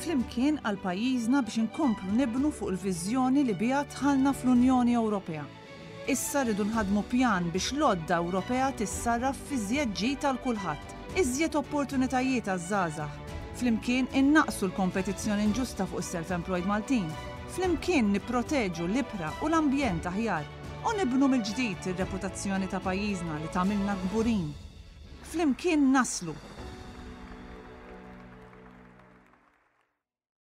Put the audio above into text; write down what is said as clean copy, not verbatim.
flimkien għal pajjiżna biex inkomplu nibnu fuq il-viżjoni li biha dħalna fl-Unjoni Ewropea. Issa rridu nħadmu pjan biex l-għodda Ewropea tissarraf fi żjed ġid tal kulħadd, iżjed opportunitajiet għaż-żgħażagħ. Flimkien innaqsu l-kompetizzjoni inġusta fuq is-self-employed Maltin. Flimkien nipproteġu l-ibra u l-ambjent aħjar u nibnu mill-ġdid ir-reputazzjoni ta' pajjiżna li tagħmilna kburin. Flimkien naslu